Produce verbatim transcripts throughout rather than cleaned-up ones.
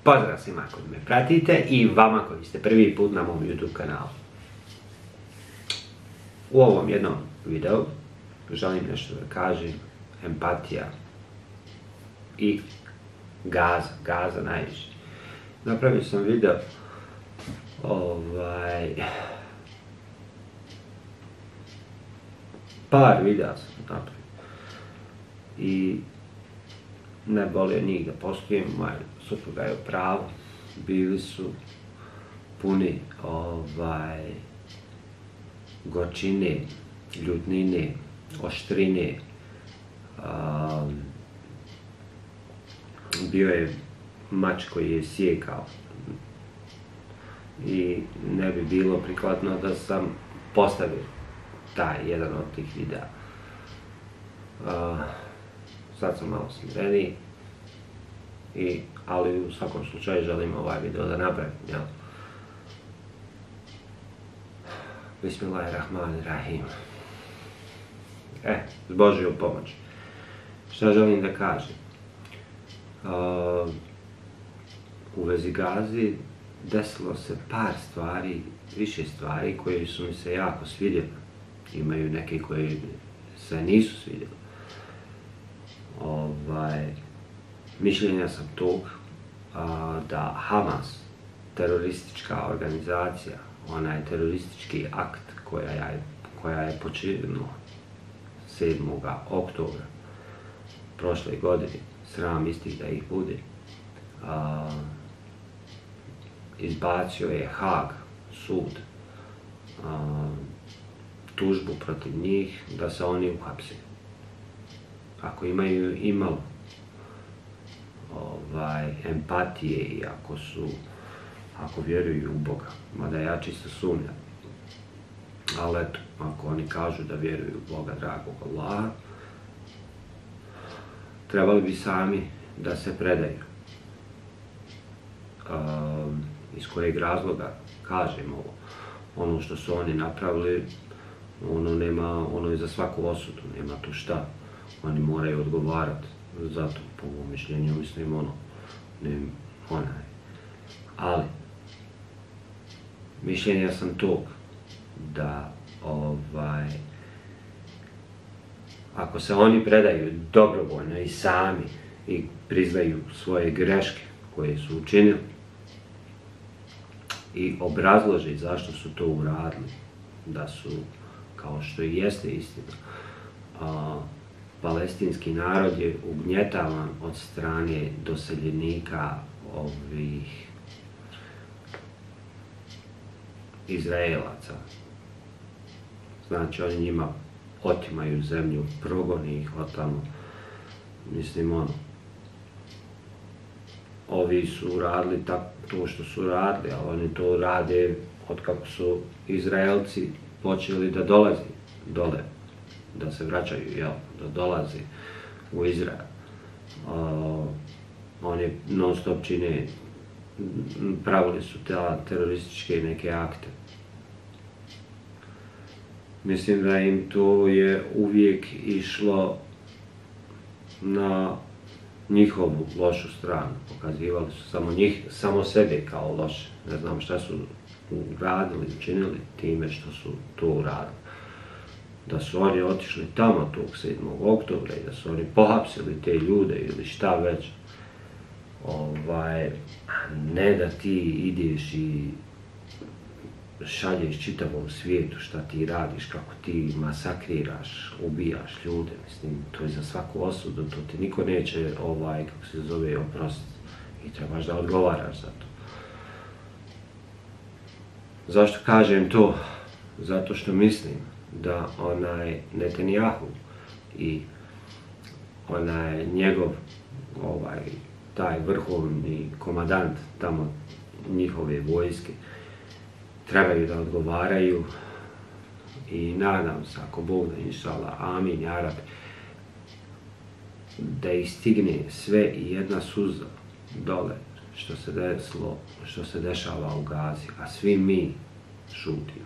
Pozdrav svima koji me pratite i vama koji ste prvi put na mom YouTube kanalu. U ovom jednom videu želim nešto da kažem, empatija i gaza, gaza najviše. Napravio sam video, ovaj, par videa sam napravio i ne bolio njih da postojem, moja supruga je u pravu, bili su puni ovaj, gorčine, ljutnine, oštrine, um, bio je mač koji je sjekao i ne bi bilo prikladno da sam postavio taj jedan od tih videa. Uh, sad sam malo smireniji, i, ali u svakom slučaju želim ovaj video da napravim, jel? Bismillahirrahmanirrahim. E, s Božjom pomoći. Šta želim da kažem? Uh, u vezi Gazi desilo se par stvari, više stvari koje su mi se jako svidjeli. Imaju neke koje se nisu svidjeli. Ovaj, mišljenja sam tog a, da Hamas, teroristička organizacija, onaj teroristički akt koja je, koja je počinila sedmog oktobra prošle godine, sram istih da ih bude, a, izbacio je Haag, sud, a, tužbu protiv njih da se oni uhapse. Ako imaju imalo ovaj, empatije i ako su, ako vjeruju u Boga, mada ja čisto sumnjam, ali eto, ako oni kažu da vjeruju u Boga, dragog Allaha, trebali bi sami da se predaju. Um, iz kojeg razloga kažem ovo, ono što su oni napravili, ono nema, ono je za svaku osudu, nema tu šta. Oni moraju odgovarati, zato po mom mišljenju mislim ono, ne onaj. Ali, mišljenja sam tog da ovaj, ako se oni predaju dobrovoljno i sami i priznaju svoje greške koje su učinili i obrazloži zašto su to uradili, da su, kao što i jeste istina, a, palestinski narod je ugnjetavan od strane doseljenika ovih Izraelaca. Znači, oni njima otimaju zemlju, progoni ih od tamo. Mislim, ono, ovi su radili to što su radili, ali oni to rade od kako su Izraelci počeli da dolazi dole, da se vraćaju, jel, da dolazi u Izrael. Uh, oni non stop čine, pravili su te terorističke neke akte. Mislim da im to je uvijek išlo na njihovu lošu stranu. Pokazivali su samo njih, samo sebe kao loše. Ne znam šta su uradili, učinili time što su to uradili. Da su oni otišli tamo tog sedmog oktobra i da su oni pohapsili te ljude ili šta već. Ovaj, ne da ti ideš i šalješ čitavom svijetu šta ti radiš, kako ti masakriraš, ubijaš ljude, mislim, to je za svaku osudu, to ti niko neće, ovaj, kako se zove, oprostiti i trebaš da odgovaraš za to. Zašto kažem to? Zato što mislim da onaj Netanjahu i onaj njegov, ovaj, taj vrhovni komandant tamo njihove vojske trebaju da odgovaraju i nadam se, ako Bog da inšallah, amin, ja Rab, da ih stigne sve i jedna suza dole što se desilo, što se dešava u Gazi, a svi mi šutimo.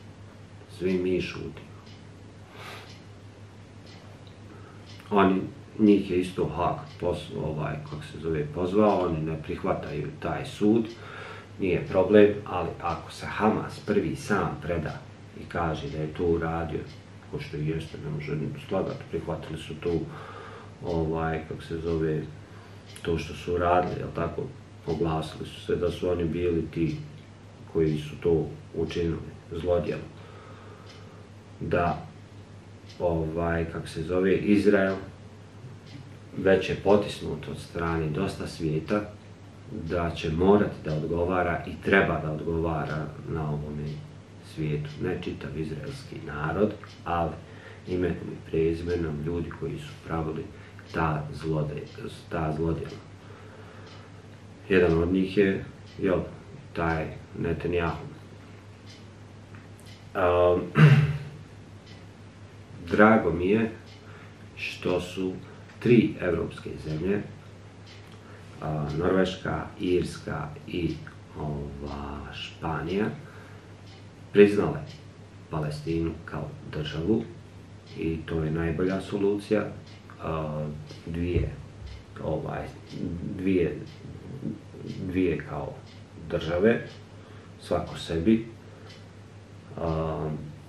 Svi mi šutimo. Oni njih je isto Hag ovaj, kako se zove, pozvao, oni ne prihvataju taj sud, nije problem, ali ako se Hamas prvi sam preda i kaže da je to uradio, ko što i jeste, ne može slagati, prihvatili su tu, ovaj, kako se zove, to što su radili, jel tako, oglasili su se da su oni bili ti koji su to učinili, zlodjelo. Da, ovaj, kako se zove, Izrael već je potisnut od strane dosta svijeta, da će morati da odgovara i treba da odgovara na ovome svijetu. Ne čitav izraelski narod, ali imenom i prezimenom ljudi koji su pravili ta, zlode, ta zlodjela. Jedan od njih je, jel, taj Netanjahu. Um, drago mi je što su tri evropske zemlje, uh, Norveška, Irska i ova, Španija, priznale Palestinu kao državu i to je najbolja solucija. Uh, dvije, ovaj, dvije, dvije kao države, svako sebi, uh,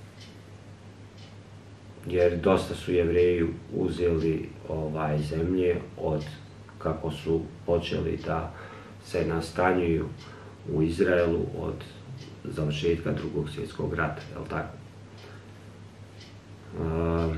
jer dosta su Jevreji uzeli ovaj, zemlje od kako su počeli da se nastanjuju u Izraelu od završetka drugog svjetskog rata, jel tako? Uh,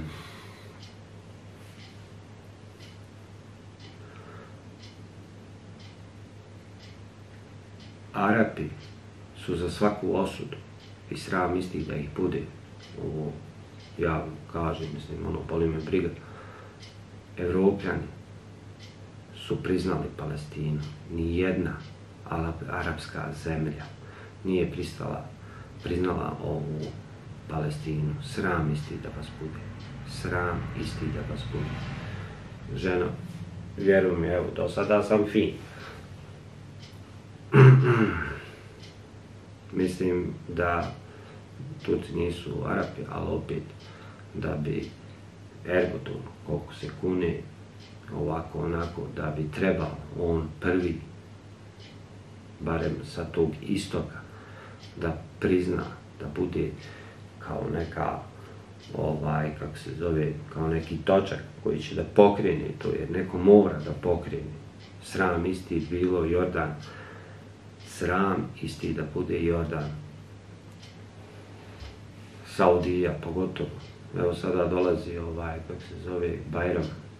Arapi su za svaku osudu i sram istih da ih bude. Ovo ja kažem, mislim, ono, boli me briga. Evropljani su priznali Palestinu. Nijedna arapska zemlja nije pristala, priznala ovu Palestinu. Sram isti da vas bude. Sram isti da vas bude. Ženo, vjeruj mi, evo, do sada sam fin. Mislim da Turci nisu Arapi, ali opet da bi Erdogan, koliko se kune, ovako onako, da bi trebao on prvi, barem sa tog istoka, da prizna, da bude kao neka, ovaj, kako se zove, kao neki točak koji će da pokrene to, jer neko mora da pokrene. Sram isti bilo Jordan, sram isti da bude Jordan. Saudija pogotovo. Evo sada dolazi ovaj, kako se zove, Bajram.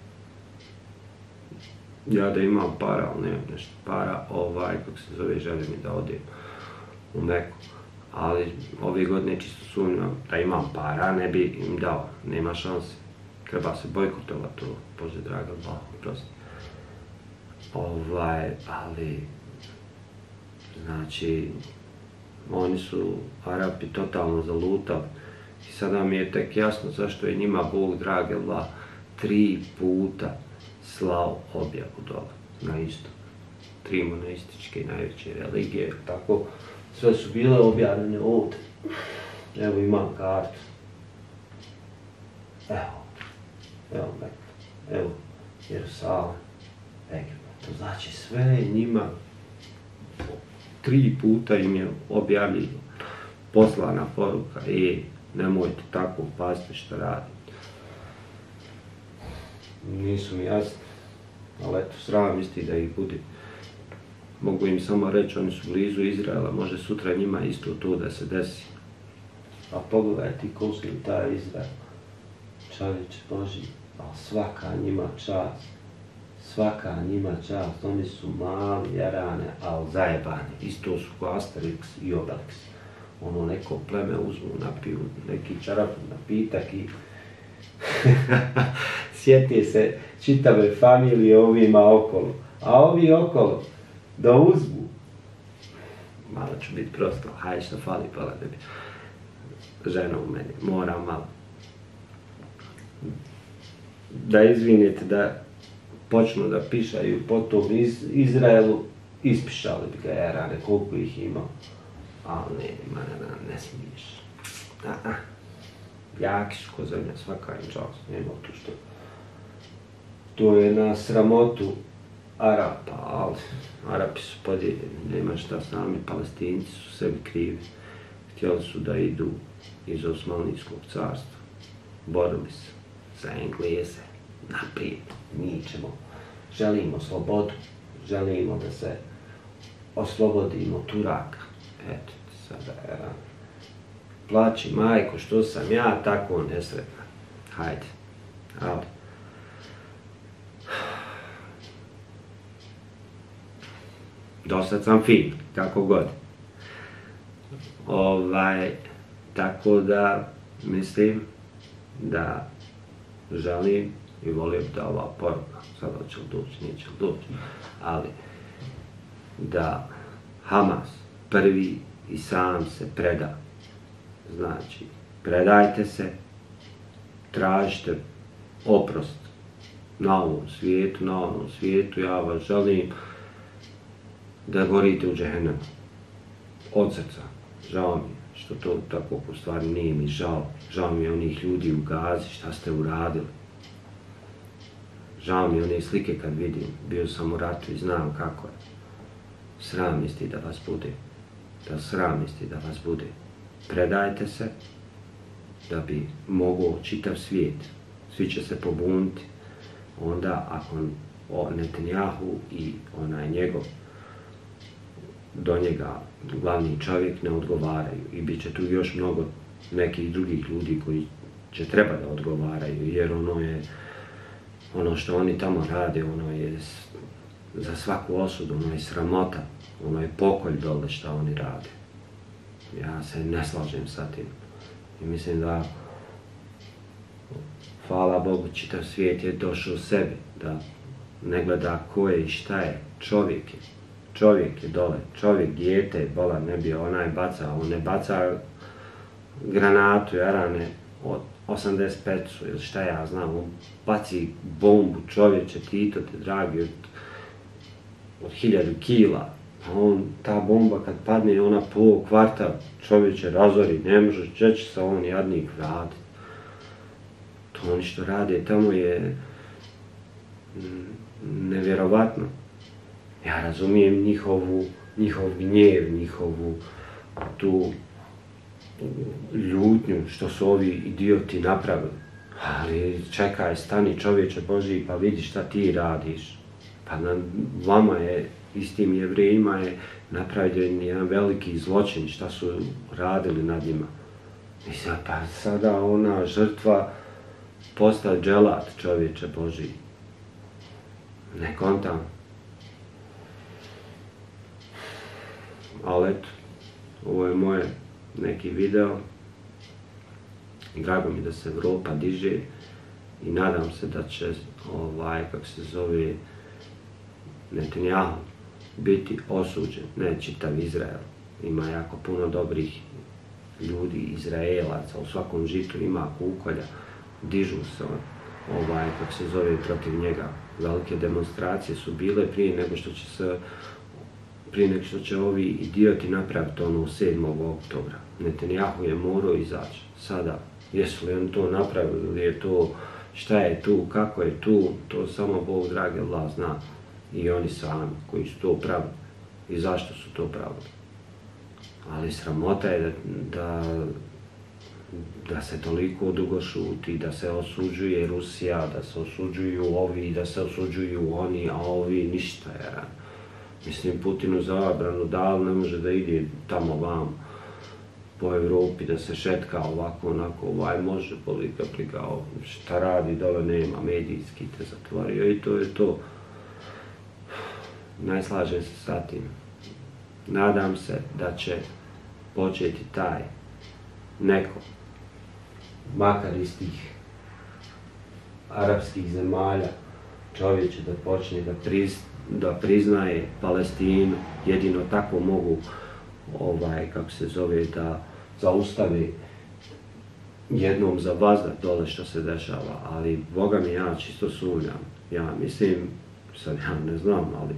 Ja da imam para, ali nemam nešto para, ovaj, kako se zove, želim i da odem u Meku. Ali ove godine čisto sumnjam da imam para, ne bi im dao, nema šanse. Treba se bojkotovati to, Bože draga, Allah, prosti. Ovaj, ali, znači, oni su, Arapi, totalno zalutali. I sada mi je tek jasno zašto je njima Bog, dragi Allah, tri puta slao objavu dole, na istok. Tri monoteističke najveće religije, tako, sve su bile objavljene ovdje. Evo imam kartu. Evo, evo Meka, evo Jerusalim, Egipat. To znači sve njima tri puta im je objavljeno, poslana poruka i nemojte tako, pazite što radite. Nisu mi jasni, ali eto, sram isti da ih bude. Mogu im samo reći, oni su blizu Izraela, može sutra njima isto to da se desi. A pogledaj ti ko su taj Izrael, čovječe Boži, ali svaka njima čast, svaka njima čast, oni su mali, jarane, ali zajebane, isto su ko Asterix i Obelix. Ono, neko pleme uzmu, napiju neki čarap napitak i sjeti se čitave familije ovima okolo. A ovi okolo, da uzmu, malo ću biti prosto, hajde što fali, pala da bi žena u meni, moram malo. Da izvinite, da počnu da pišaju potom iz Izraelu, ispišali bi ga jarane, koliko ih ima. Ali ne, ma ne, ne, ne smiješ. A, a. Jaki su ko zemlja, svaka im čast, nema tu što. to je na sramotu Arapa, ali Arapi su podijeljeni, nema šta, sami Palestinci su sebi krivi. Htjeli su da idu iz Osmanlijskog carstva, borili se za Engleze, naprijed, mi ćemo, želimo slobodu, želimo da se oslobodimo Turaka. Eto, sada, ja, plači majko, što sam ja tako nesretna. Hajde, ali. Dosad sam fin, kako god. Ovaj, tako da mislim da želim i volim da ova poruka, sada će li doći, neće li doći, ali da Hamas prvi i sam se preda. Znači, predajte se, tražite oprost na ovom svijetu, na ovom svijetu, ja vas želim da gorite u džehennemu. Od srca. Žao mi je što to tako u stvari nije mi žao. Žao mi je onih ljudi u Gazi, šta ste uradili. Žao mi je one slike kad vidim. Bio sam u ratu i znam kako je. Sram isti da vas bude. Da sram isti da vas bude. Predajte se da bi mogao čitav svijet. Svi će se pobuniti. Onda ako on, Netanjahu i onaj njegov do njega glavni čovjek ne odgovaraju i bit će tu još mnogo nekih drugih ljudi koji će treba da odgovaraju, jer ono je, ono što oni tamo rade, ono je za svaku osudu, ono je sramota, ono je pokolj dole što oni rade. Ja se ne slažem sa tim i mislim da, hvala Bogu, čitav svijet je došao sebi, da ne gleda ko je i šta je, čovjek je. Čovjek je dole, čovjek, dijete, bola, ne bi onaj baca, on ne baca granatu, jarane, od osamdeset pet ili šta ja znam, on baci bombu, čovječe, Tito te dragi, od, od hiljadu kila. On, ta bomba kad padne, ona pol kvarta čovječe razori, ne može, gdje će se on jadnik vratiti. To oni što rade tamo je nevjerovatno. Ja razumijem njihovu, njihov gnjev, njihovu tu ljutnju što su ovi idioti napravili. Ali čekaj, stani čovječe Božji pa vidi šta ti radiš. Pa na vama je, istim Jevrejima je napravljen jedan veliki zločin šta su radili nad njima. Mislim, pa sada ona žrtva postaje dželat čovječe Božji. Ne kontam. Ali eto, ovo je moje neki video. Drago mi da se Evropa diže i nadam se da će ovaj, kako se zove, Netanjahu biti osuđen, ne čitav Izrael. Ima jako puno dobrih ljudi, Izraelaca, u svakom žitu ima kukolja, dižu se ovaj, kako se zove, protiv njega. Velike demonstracije su bile prije nego što će se prije nego što će ovi idioti napraviti ono sedmog oktobra. Netanjahu je morao izaći. Sada, jesu li oni to napravili, ili je to, šta je tu, kako je tu, to samo Bog dragi Allah zna. I oni sami koji su to pravili. I zašto su to pravili. Ali sramota je da, da, da se toliko dugo šuti, da se osuđuje Rusija, da se osuđuju ovi, da se osuđuju oni, a ovi ništa je. Mislim, Putinu zabranu dal, ne može da ide tamo vam po Evropi, da se šetka ovako, onako, ovaj može polika prikao, šta radi, dole nema, medijski te zatvorio i to je to. Najslažem se sa tim. Nadam se da će početi taj neko, makar iz tih arapskih zemalja, čovječe da počne da priz, da priznaje Palestinu, jedino tako mogu, ovaj, kako se zove, da zaustave jednom za vazdat dole što se dešava, ali Boga mi ja čisto sumnjam. Ja mislim, sad ja ne znam, ali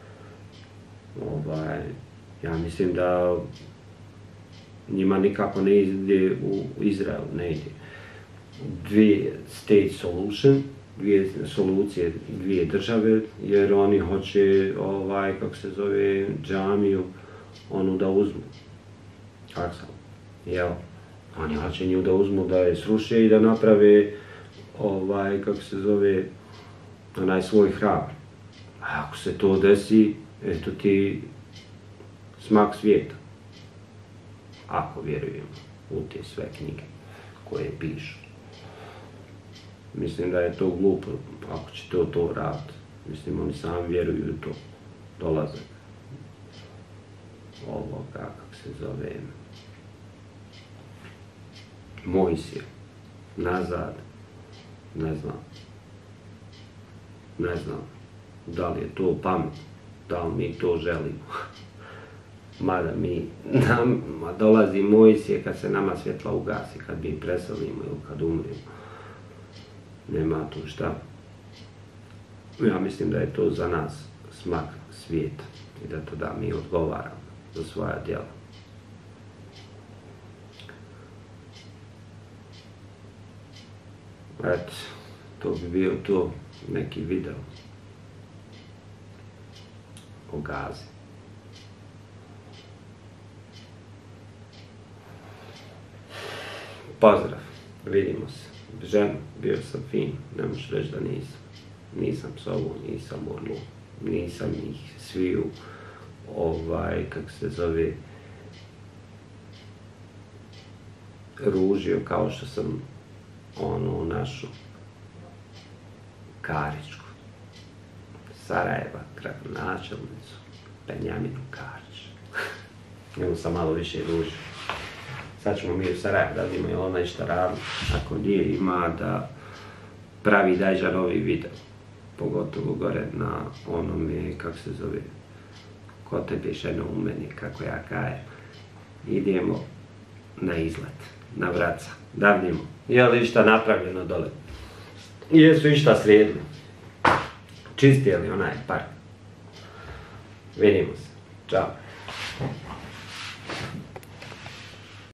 ovaj, ja mislim da njima nikako ne ide u Izrael, ne ide. Dvije state solution, dvije solucije, dvije države, jer oni hoće, ovaj, kako se zove, džamiju, onu da uzmu. Kako sam? Jel? Oni hoće nju da uzmu, da je sruše i da naprave, ovaj, kako se zove, onaj svoj hram. A ako se to desi, eto ti smak svijeta. Ako vjerujemo u te sve knjige koje pišu. Mislim da je to glupo, ako će to to raditi. Mislim, oni sami vjeruju u to. Dolaze. Ovoga, kako se zove, Mojsije. Nazad. Ne znam. Ne znam. Da li je to pamet. Da li mi to želimo. Mada mi, nam, dolazi Mojsije kad se nama svjetla ugasi, kad mi preselimo ili kad umremo. Nema tu šta. Ja mislim da je to za nas smak svijeta i da tada mi odgovaramo za svoja djela. Eto, to bi bio to neki video o Gazi. Pozdrav, vidimo se. Ženo, bio sam fin, ne možeš reći da nisam. Nisam psovo, nisam ono, nisam ih sviju, ovaj, kako se zove, ružio kao što sam onu našu Karićku, Sarajeva, gradonačelnicu, Benjaminu Karić. Njemu sam malo više ružio. Sad ćemo mi u Sarajevo da vidimo je ona išta radi, ako nije ima da pravi dajđa novi video. Pogotovo gore na onome, kako se zove, ko tebe ženo u meni, kako ja kajem. Idemo na izlet, na Vraca, da vidimo. Je li išta napravljeno dole? Jesu išta sredili? Čistili onaj park? Vidimo se. Ćao.